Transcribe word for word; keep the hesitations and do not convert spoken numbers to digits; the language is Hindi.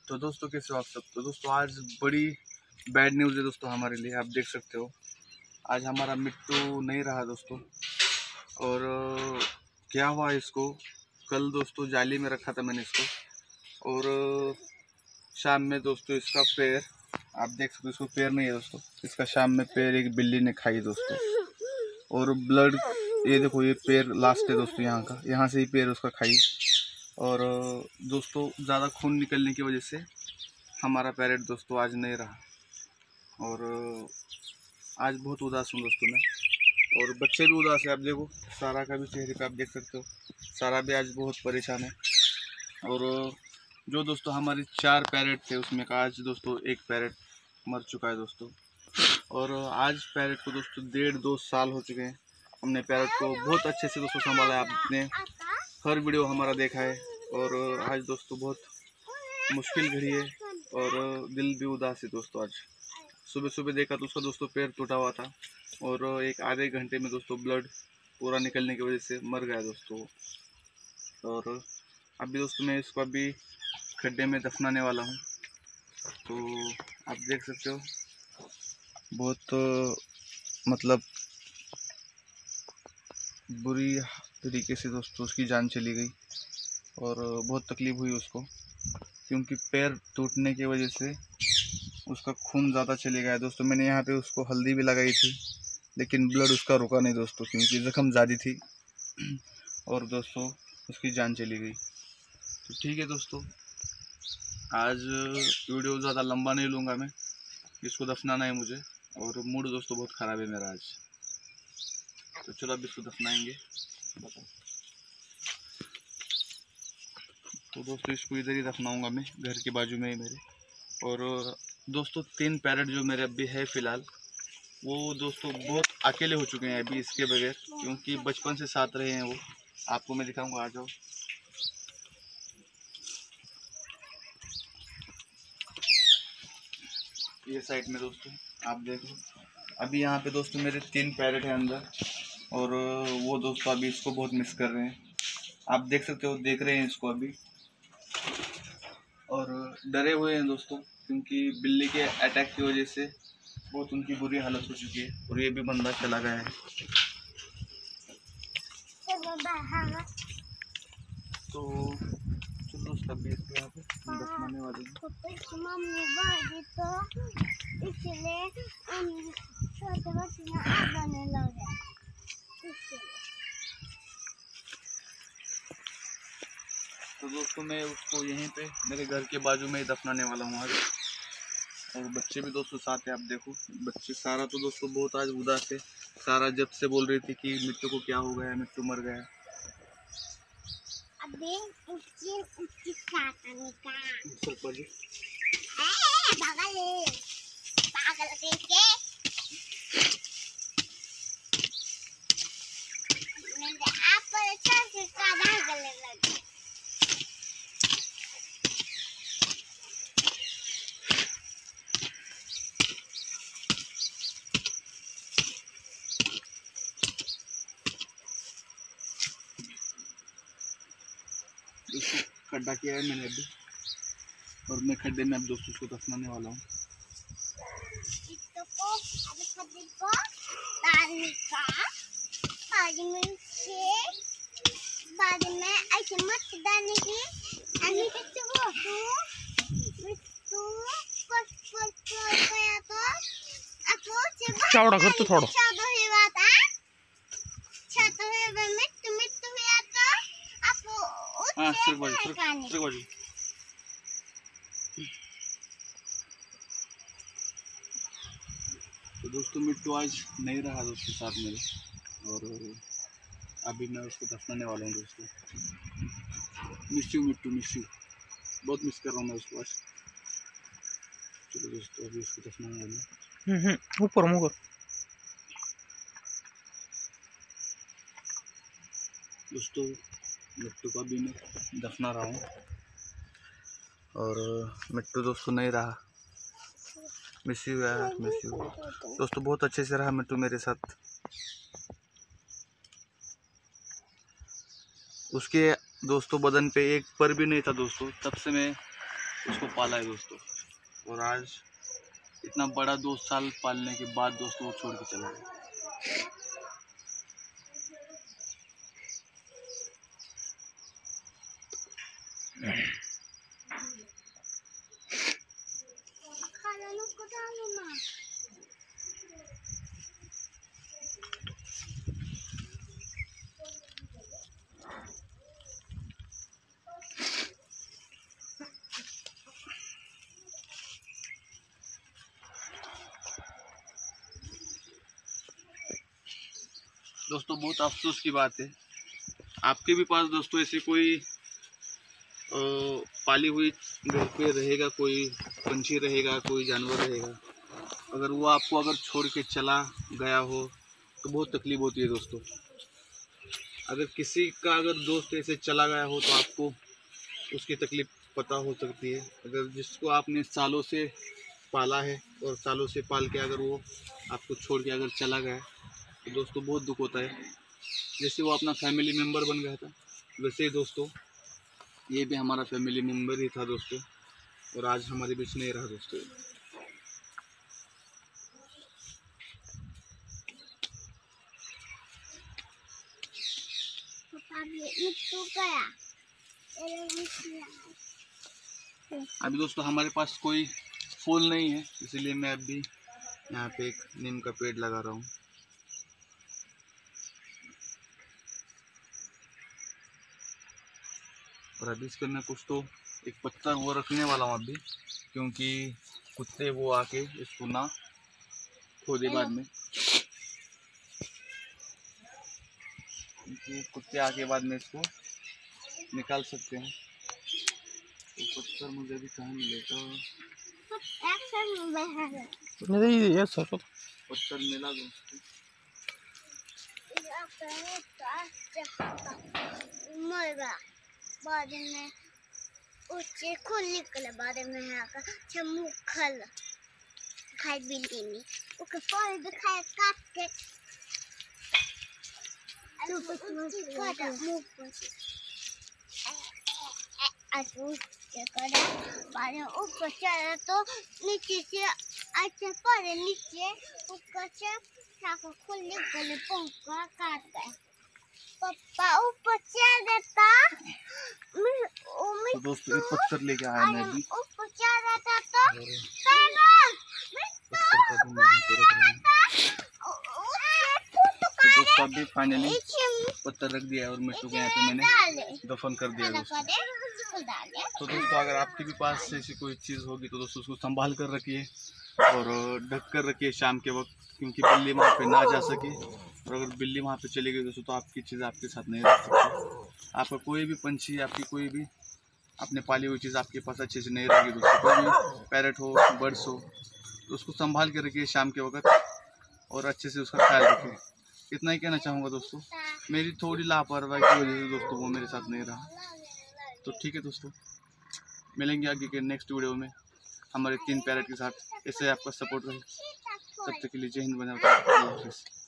तो दोस्तों कैसे हो आप सब। तो दोस्तों आज बड़ी बैड न्यूज़ है दोस्तों हमारे लिए। आप देख सकते हो आज हमारा मिट्टू नहीं रहा दोस्तों। और अ, क्या हुआ इसको, कल दोस्तों जाली में रखा था मैंने इसको, और अ, शाम में दोस्तों इसका पैर आप देख सकते हो, इसको पैर नहीं है दोस्तों, इसका शाम में पैर एक बिल्ली ने खाई दोस्तों। और ब्लड ये देखो, ये पैर लास्ट है दोस्तों, यहाँ का, यहाँ से ही पैर उसका खाई। और अ, दोस्तों ज़्यादा खून निकलने की वजह से हमारा पैरेट दोस्तों आज नहीं रहा। और आज बहुत उदास हूँ दोस्तों मैं, और बच्चे भी उदास है। आप देखो सारा का भी चेहरे पे आप देख सकते हो, सारा भी आज बहुत परेशान है। और जो दोस्तों हमारे चार पैरेट थे उसमें का आज दोस्तों एक पैरेट मर चुका है दोस्तों। और आज पैरेट को दोस्तों डेढ़ दो साल हो चुके हैं। हमने पैरेट को बहुत अच्छे से दोस्तों संभाला है, आपने हर वीडियो हमारा देखा है। और आज दोस्तों बहुत मुश्किल घड़ी है और दिल भी उदास है दोस्तों। आज सुबह सुबह देखा तो उसका दोस्तों पैर टूटा हुआ था, और एक आधे घंटे में दोस्तों ब्लड पूरा निकलने की वजह से मर गया दोस्तों। और अभी दोस्तों मैं इसको अभी खड्डे में दफनाने वाला हूँ। तो आप देख सकते हो बहुत तो, मतलब बुरी तरीके से दोस्तों उसकी जान चली गई, और बहुत तकलीफ़ हुई उसको, क्योंकि पैर टूटने की वजह से उसका खून ज़्यादा चले गया दोस्तों। मैंने यहाँ पे उसको हल्दी भी लगाई थी, लेकिन ब्लड उसका रुका नहीं दोस्तों, क्योंकि ज़ख्म ज़्यादा थी और दोस्तों उसकी जान चली गई। तो ठीक है दोस्तों, आज वीडियो ज़्यादा लंबा नहीं लूँगा मैं, इसको दफनाना है मुझे, और मूड दोस्तों बहुत ख़राब है मेरा आज। तो चलो अब इसको दफनाएंगे। तो दोस्तों इसको इधर ही दफनाऊंगा मैं, घर के बाजू में ही मेरे। और दोस्तों तीन पैरेट जो मेरे अभी है फ़िलहाल, वो दोस्तों बहुत अकेले हो चुके हैं अभी इसके बगैर, क्योंकि बचपन से साथ रहे हैं वो। आपको मैं दिखाऊंगा, आ जाओ। ये साइड में दोस्तों आप देखो, अभी यहाँ पे दोस्तों मेरे तीन पैरेट हैं अंदर, और वो दोस्तों अभी इसको बहुत मिस कर रहे हैं। आप देख सकते हो, देख रहे हैं इसको अभी, और डरे हुए हैं दोस्तों, क्योंकि बिल्ली के अटैक की वजह से बहुत उनकी बुरी हालत हो चुकी है। और ये भी बंदा चला गया है। तो चलो दोस्तों अभी इसको यहाँ पे दफनाने वाले हैं। तो दोस्तों मैं उसको यहीं पे मेरे घर के बाजू में ही दफनाने वाला हूँ आज। और बच्चे भी दोस्तों साथ है, आप देखो बच्चे। सारा तो दोस्तों बहुत आज उदास है। सारा जब से बोल रही थी कि मिट्टू को क्या हो गया है, मिट्टू मर गया है। अबे उसकी उसकी पागल पागल पागल के मैं आप पर अच्छा से काढ़ा गले लगे। इसको खड्डा किया है मैंने अभी, और मैं खड्डे में अब दोस्तों उसको दफनाने वाला हूँ। चौड़ा कर तो थोड़ा हाँ सिर्फ बाजू सिर्फ सिर्फ बाजू। तो दोस्तों मिट्टू आज नहीं रहा दोस्तों साथ मेरे, और अभी मैं उसको दफनाने वाला हूँ दोस्तों। Miss you Mittu, miss you, बहुत मिस कर रहा हूँ मैं उसको आज। चलो दोस्तों अभी उसको दफनाने वाला हूँ। ऊपर मुँह कर दोस्तों, मिट्टू को अभी मैं दफना रहा हूँ, और मिट्टू दोस्तों नहीं रहा। मिस यू यार, मिस यू दोस्तों, बहुत अच्छे से रहा मिट्टू मेरे साथ। उसके दोस्तों बदन पे एक पर भी नहीं था दोस्तों, तब से मैं उसको पाला है दोस्तों। और आज इतना बड़ा दो साल पालने के बाद दोस्तों वो छोड़ के चला गया। दोस्तों बहुत अफसोस की बात है, आपके भी पास दोस्तों ऐसी कोई आ, पाली हुई घर पे रहेगा, कोई पंछी रहेगा, कोई जानवर रहेगा, अगर वो आपको अगर छोड़ के चला गया हो तो बहुत तकलीफ होती है दोस्तों। अगर किसी का अगर दोस्त ऐसे चला गया हो तो आपको उसकी तकलीफ पता हो सकती है। अगर जिसको आपने सालों से पाला है और सालों से पाल के अगर वो आपको छोड़ के अगर चला गया तो दोस्तों बहुत दुख होता है। जैसे वो अपना फैमिली मेम्बर बन गया था, वैसे ही दोस्तों ये भी हमारा फैमिली मेम्बर ही था दोस्तों, और आज हमारे बीच नहीं रहा दोस्तों। अभी दोस्तों हमारे पास कोई फूल नहीं है, इसीलिए मैं अभी यहाँ पे एक नीम का पेड़ लगा रहा हूँ। और अभी इसके मैं कुछ तो एक पत्थर वो रखने वाला हूँ अभी, क्योंकि कुत्ते वो आके इसको ना खोदे बाद में, क्योंकि कुत्ते आके बाद में इसको निकाल सकते हैं। तो पत्थर मुझे अभी कहाँ मिलेगा? पत्थर मिला दोस्तों, बाद में उससे खुल निकले, बाद में है का चमुखल खाई बिल्ली में ओके पानी दिखाए काट के तो कुछ काटा मुंह पर ऐसे क्या करा। बाद में ऊपर चढ़ा तो नीचे से अच्छा पड़े, नीचे ऊपर से साका खुल निकले पंखा काट गए। पापा ऊपर चढ़ देता तो दोस्तों एक पत्थर लेके आया मैं भी, ऊपर चढ़ देता तो तो दोस्तों अभी फाइनली पत्थर रख दिया और मिट्टू के यहाँ पे मैंने दफन कर दिया दोस्तों। तो दोस्तों अगर आपके भी पास ऐसी कोई चीज़ होगी तो दोस्तों उसको संभाल कर रखिए और ढक कर रखिए शाम के वक्त, क्योंकि बिल्ली वहाँ पे ना जा सके। और अगर बिल्ली वहाँ पे चली गई दोस्तों तो आपकी चीज़ आपके साथ नहीं रह सकती। आपका कोई भी पंछी, आपकी कोई भी आपने पाली हुई चीज़ आपके पास अच्छे से नहीं रहेगी दोस्तों। कोई भी पैरट हो, बर्ड्स हो, तो उसको संभाल के रखिए शाम के वक्त और अच्छे से उसका ख्याल रखिए। इतना ही कहना चाहूँगा दोस्तों। मेरी थोड़ी लापरवाही की वजह से दोस्तों वो मेरे साथ नहीं रहा। तो ठीक है दोस्तों, मिलेंगे आगे के नेक्स्ट वीडियो में हमारे तीन पैरट के साथ। ऐसे आपका सपोर्ट रहे। तब तक के लिए जय हिंद, बना।